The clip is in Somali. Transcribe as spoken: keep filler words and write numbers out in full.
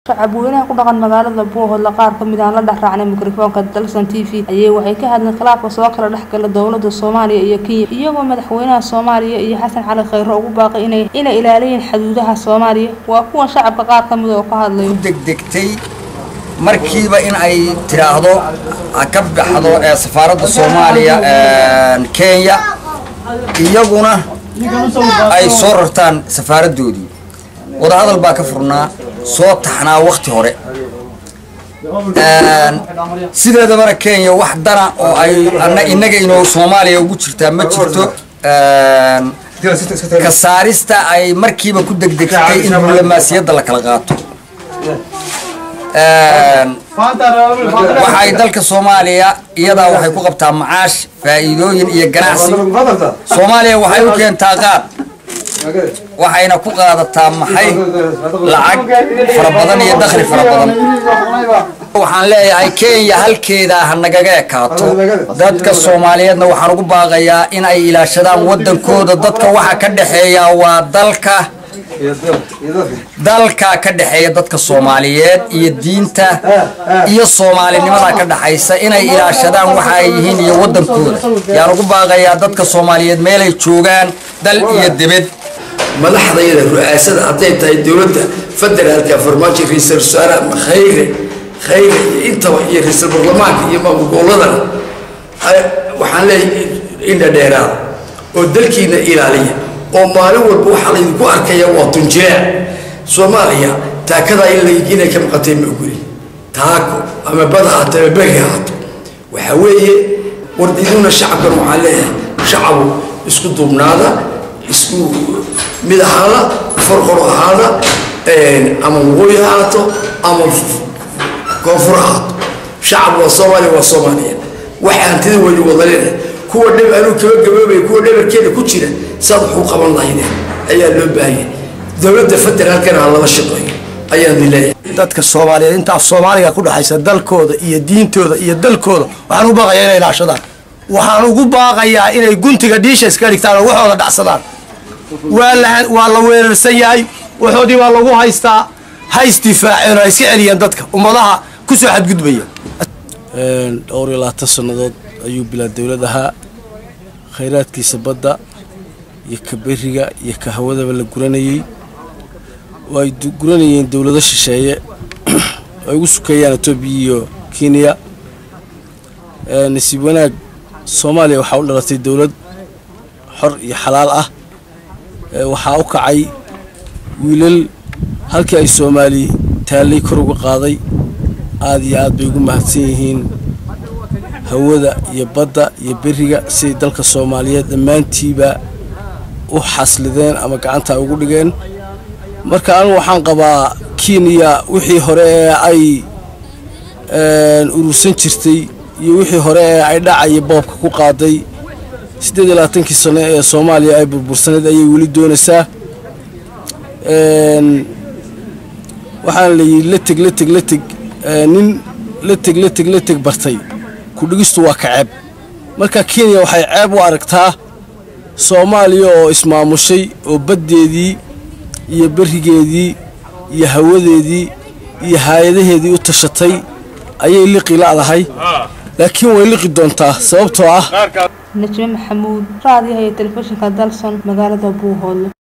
shacabweynaha ku dhaqan magaalada Buuhoodle qaar ka mid ah la dhaxraacnay mikrofoonka Dalsan T V ayay waxay ka hadleen khilaafka soo kala dhaxgala dawladda Soomaaliya iyo Kenya iyagoo madaxweynaha Soomaaliya iyo Xasan Cali Khayre ugu baaqay inay inay ilaaliyaan xuduudaha Soomaaliya waa kuwan shacabka qaar ka mid ah oo ka hadlay degdegtay markiiba in ay tiraahdo ka baxdo ee safaaradda Soomaaliya ee Kenya iyaguna ay soo rartaan safaaraddoodii wada hadal baa ka furnaa soo taxnaa waqti hore een sideedaba Kenya wax dana oo ay inaga inoo Soomaaliya ugu jirtaa ma jirto een ka saarista ay markiiba ku degdegtay in diblomaasiyadda la kala qaato een waxay dalka Soomaaliya iyada waxay ku qabtaa macaash faa'iidooyin iyo ganacsi Soomaaliya waxay u keentaa qaad waxayna ku qaadataa maxay lacag fara badan iyo dakhli fara badan waxaan leeyahay Kenya halkeeda nagaga ekaato dadka Soomaaliyeedna waxaan ugu baaqayaa in ay ilaashadaan wadankooda dadka waxa ka dhaxeeya waa dalka dalka ka dhaxeeya dadka Soomaaliyeed iyo diinta iyo Soomaalinimada ka dhaxaysa inay ilaashadaan waxa ay yihiin iyo wadankooda yaan ugu baaqayaa dadka Soomaaliyeed meel ay joogaan dal iyo dibad madaxdayda ru'aasada haday tahay dawladda federaalka farmaajo ra'iisul wasaare Khayre Khayre inta iyo ra'iisul baarlamaanka iyo maamulka waxaan leeyahay in dheeraad oo dalkiina ilaaliya oo maalin walba waxa la idinku arkaya waa tunjaa Soomaaliya taakada in la yigina ka maqatay ma ogoli taako ama badaha tabariyaad waxa weeye wardiduna shacabka waxaan leeyahay shacab isku duubnaada isku midahada farqor ahada een ama wooyaato ama koonfuraad shacab waa Soomaali waa Soomaaliya waxaan tidii wali wadalena kuwa dhib aanu kaba gaboobay kuwa dhabarkeeda ku jira sadxu qaban lahayneen ayaa loo baahay dawladda federaalkana laba shaqeeyo ayaa dileeyay dadka Soomaaliyeed inta Soomaaliga ku dhaxaysa dalkooda iyo diintooda iyo dalkooda waxaan u baaqayaa inay ilaashadaan waxaan ugu baaqayaa inay guntiga dhiisha iska dhigtaan oo waxooda dhacsadaan waa la weerarsan yahay waxoodii waa lagu haystaa hays difaaceen ay iska celiyeen dadka ummadaha ku soo xadgudbaya een dhowr iyo labaatan sanadood ayuu bilaa dawladaha khayraadkiisa badda iyo kabiriga iyo ka hawadaba la guranayay way guranayeen dawlado shisheeye ay ugu sukeeyaan Ethiopia iyo Kenya ee nasiib wanaag Soomaaliya waxa u dhalatay dawlad xor iyo xalaal ah waxa u kacay wiilal halkii ay Soomaali taalay kor uga qaaday aad iyo aad bay ugu mahadsan yihiin hawada iyo badda iyo biriga si dalka Soomaaliyeed dhammaantiiba u xaslideen ama gacanta ugu dhigeen marka aan waxaan qabaa Kenya wixii hore ay een urursan jirtay iyo wixii hore ay dhacay boobka ku qaaday sideed iyo labaatan sano ee Soomaaliya ay burbursaneed ayay wali doonaysaa een waxaan leeyahay la tag la tag la tag nin la tag la tag la tag bartay ku dhigistu waa ka ceeb marka Kenya waxay ceeb u aragtaa Soomaaliya oo ismaamushay oo badeedii iyo barigeedii iyo hawadeedii iyo hay'adaheedii u tashatay ayay liqi laadahay laakiin way liqi doontaa sababtoo ah Najmi Maxamuud raadiyaha telefishinka Dalsan magaalada Buuhoodle.